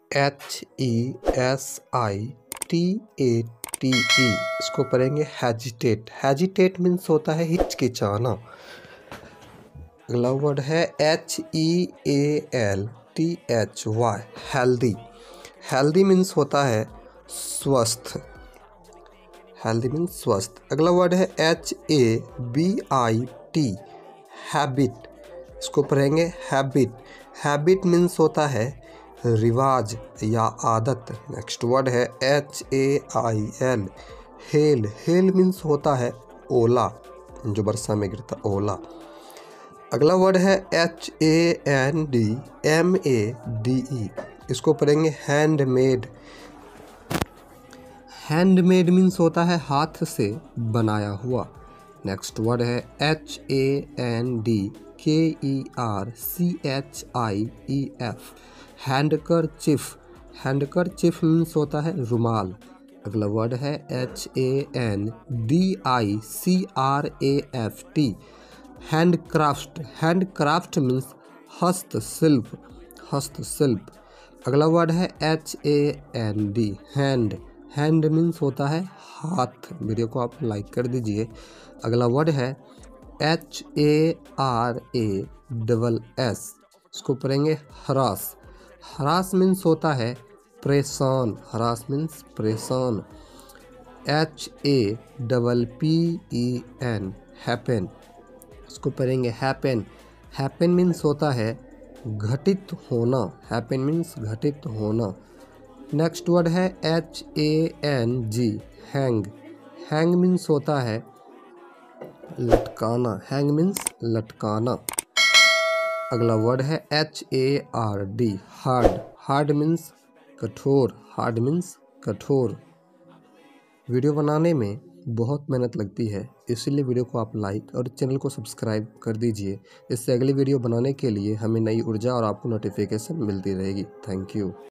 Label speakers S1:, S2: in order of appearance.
S1: HESITATE, इसको पढ़ेंगे hesitate. Hesitate means होता है हिचकिचाना। अगला वर्ड है HEALTHY, हेल्दी। हेल्दी मीन्स होता है स्वस्थ। हेल्दी मीन्स स्वस्थ। अगला वर्ड है HABIT, हैबिट। इसको पढ़ेंगे हैबिट। हैबिट मीन्स होता है रिवाज या आदत। नेक्स्ट वर्ड है HAIL, हेल। हेल मीन्स होता है ओला, जो बरसा में गिरता ओला। अगला वर्ड है HANDMADE, इसको पढ़ेंगे हैंडमेड। हैंडमेड मीन्स होता है हाथ से बनाया हुआ। नेक्स्ट वर्ड है HANDKERCHIEF, हैंडकरचिफ। हैंडकरचिफ मीन्स होता है रुमाल। अगला वर्ड है HANDICRAFT, हैंडक्राफ्ट। हैंडक्राफ्ट मीन्स हस्तशिल्प। हस्तशिल्प। अगला वर्ड है HAND, हैंड। हैंड मीन्स होता है हाथ। वीडियो को आप लाइक कर दीजिए। अगला वर्ड है HARASS, इसको पढ़ेंगे हरास। हरास मीन्स होता है परेशान। हरास मीन्स परेशान। HAPPEN, हैपन, इसको पढ़ेंगे हैपन। हैपन मीन्स होता है घटित होना। हैपन मीन्स घटित होना। नेक्स्ट वर्ड है HANG, हैंग। हैंग मीन्स होता है लटकाना। Hang means लटकाना। अगला वर्ड है HARD, हार्ड। हार्ड मीन्स कठोर। हार्ड मीन्स कठोर। वीडियो बनाने में बहुत मेहनत लगती है, इसीलिए वीडियो को आप लाइक और चैनल को सब्सक्राइब कर दीजिए। इससे अगली वीडियो बनाने के लिए हमें नई ऊर्जा और आपको नोटिफिकेशन मिलती रहेगी। Thank you.